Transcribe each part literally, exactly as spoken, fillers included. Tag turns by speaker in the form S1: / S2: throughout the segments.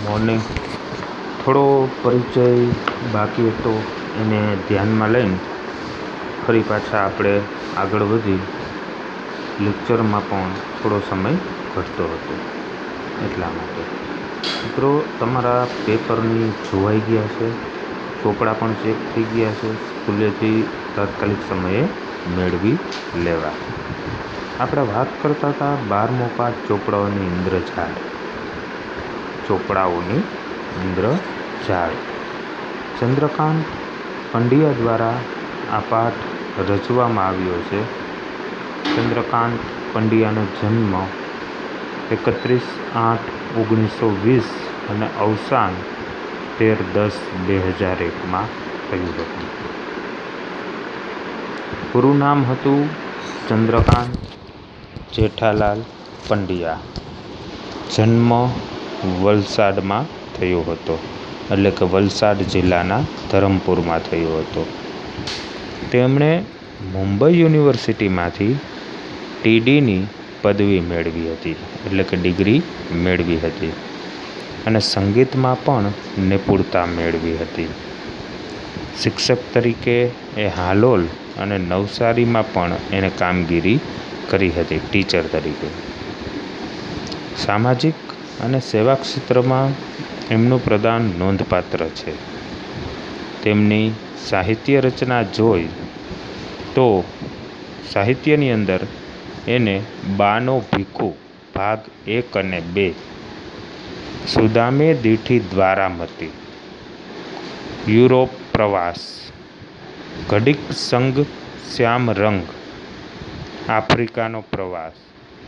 S1: Morning થોડો પરિચય બાકી હતો એને ધ્યાનમાં લઈને ફરી પાછા આપણે આગળ વધી લેક્ચરમાં પણ થોડો સમય ઘટતો હતો એટલા માટે મિત્રો તમારા પેપરની જોવાઈ ગયા છે, ચોપડા પણ ચેક થઈ ગયા છે, સ્કૂલેથી તાત્કાલિક સમયે મેળવી લેવા. આપણે વાત કરતા હતા બારમો પાઠ ચોપડાઓની ઇન્દ્રજાળ. ચોપડાઓની ઇન્દ્રજાળ ચંદ્રકાંત પંડ્યા દ્વારા આ પાઠ રચવામાં આવ્યો છે. ચંદ્રકાંત પંડ્યાનો જન્મ એકત્રીસ આઠ ઓગણીસો વીસ અને અવસાન તેર દસ બે હજાર એકમાં થયું હતું. પૂરું નામ હતું ચંદ્રકાંત જેઠાલાલ પંડ્યા. જન્મ વલસાડમાં થયો હતો, એટલે કે વલસાડ જિલ્લાના ધરમપુરમાં થયો હતો. તેમણે મુંબઈ યુનિવર્સિટીમાંથી ટીડીની પદવી મેળવી હતી, એટલે કે ડિગ્રી મેળવી હતી અને સંગીતમાં પણ નિપુણતા મેળવી હતી. શિક્ષક તરીકે એ હાલોલ અને નવસારીમાં પણ એણે કામગીરી કરી હતી ટીચર તરીકે. સામાજિક અને સેવા ક્ષેત્રમાં એમનું પ્રદાન નોંધપાત્ર છે. તેમની સાહિત્ય રચના જોઈ તો સાહિત્યની અંદર એને બાનો ભીખુ ભાગ એક અને બે, સુદામે દીઠી દ્વારામતી, યુરોપ પ્રવાસ, ઘડીક સંગ શ્યામ રંગ, આફ્રિકાનો પ્રવાસ,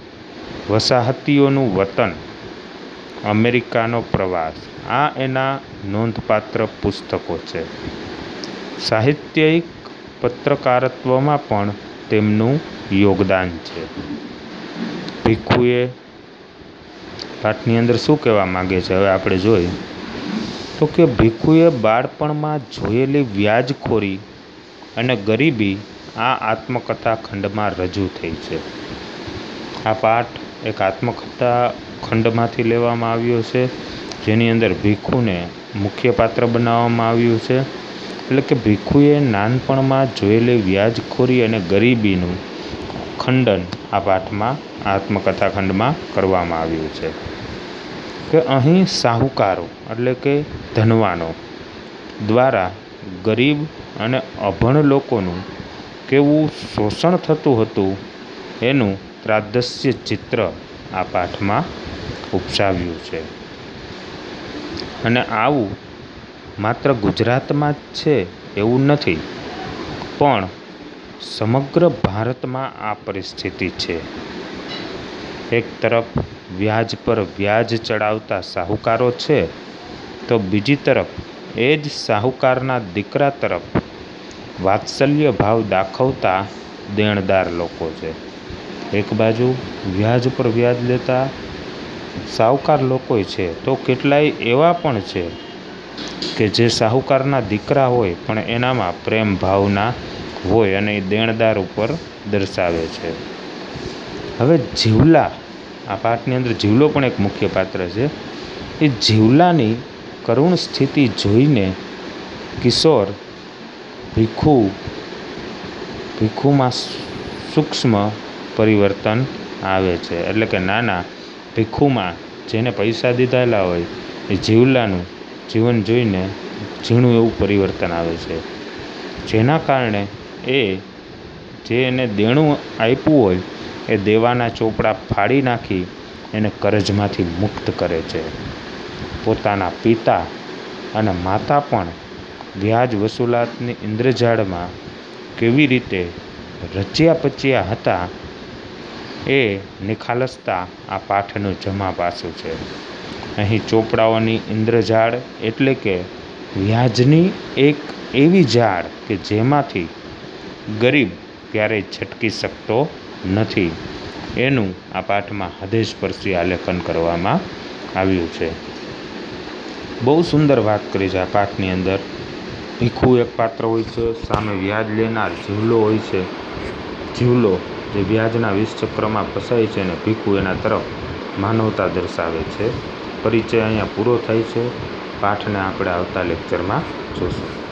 S1: વસાહતીઓનું વતન, અમેરિકાનો પ્રવાસ આ એના નોંધપાત્ર પુસ્તકો છે. સાહિત્યિક પત્રકારત્વમાં પણ તેમનું યોગદાન છે. ભીખુએ પાઠની અંદર શું કહેવા માંગે છે હવે આપણે જોઈએ તો કે ભીખુએ બાળપણમાં જોયેલી વ્યાજખોરી અને ગરીબી આ આત્મકથા ખંડમાં રજૂ થઈ છે. આ પાઠ એક આત્મકથા ખંડમાંથી લેવામાં આવ્યો છે, જેની અંદર ભીખુને મુખ્ય પાત્ર બનાવવામાં આવ્યું છે. એટલે કે ભીખુએ નાનપણમાં જોયેલી વ્યાજખોરી અને ગરીબીનું ખંડન આ પાઠમાં આત્મકથા ખંડમાં કરવામાં આવ્યું છે. કે અહીં સાહુકારો એટલે કે ધનવાનો દ્વારા ગરીબ અને અભણ લોકોનું કેવું શોષણ થતું હતું એનું ત્રાદસ્ય ચિત્ર આ પાઠમાં ઉપસાવ્યું છે. અને આવું માત્ર ગુજરાતમાં જ છે એવું નથી, પણ સમગ્ર ભારતમાં આ પરિસ્થિતિ છે. એક તરફ વ્યાજ પર વ્યાજ ચડાવતા સાહુકારો છે, તો બીજી તરફ એ જ સાહુકારના દીકરા તરફ વાત્સલ્ય ભાવ દાખવતા દેણદાર લોકો છે. એક બાજુ વ્યાજ પર વ્યાજ લેતા સાહુકાર લોકો છે, તો કેટલાય એવા પણ છે કે જે સાહુકારના દીકરા હોય પણ એનામાં પ્રેમ ભાવના હોય અને એ દેણદાર ઉપર દર્શાવે છે. હવે જીવલા આ પાઠની અંદર જીવલો પણ એક મુખ્ય પાત્ર છે. એ જીવલાની કરુણ સ્થિતિ જોઈને કિશોર ભીખુ ભીખુમાં સૂક્ષ્મ પરિવર્તન આવે છે. એટલે કે નાના ભીખુમાં જેને પૈસા દીધેલા હોય એ જીવલાનું જીવન જોઈને ઝીણું એવું પરિવર્તન આવે છે, જેના કારણે એ જે એને દેણું આપ્યું હોય એ દેવાના ચોપડા ફાડી નાખી એને કરજમાંથી મુક્ત કરે છે. પોતાના પિતા અને માતા પણ વ્યાજ વસૂલાતની ઇન્દ્રજાળમાં કેવી રીતે રચ્યા પચ્યા હતા એ નિખાલસતા આ પાઠનું જમા પાસું છે. અહીં ચોપડાઓની ઇન્દ્રજાળ એટલે કે વ્યાજની એક એવી જાળ કે જેમાંથી ગરીબ ક્યારેય છટકી શકતો નથી એનું આ પાઠમાં હૃદયસ્પર્શી આલેખન કરવામાં આવ્યું છે. બહુ સુંદર વાત કરી છે આ પાઠની અંદર. ભીખુ એક પાત્ર હોય છે, સામે વ્યાજ લેનાર જીવલો હોય છે. જીવલો જે વ્યાજના વિષચક્રમાં ફસાય છે અને ભીખુ એના તરફ માનવતા દર્શાવે છે. પરિચય અહીંયા પૂરો થાય છે. પાઠને આપણે આવતા લેક્ચરમાં જોશું.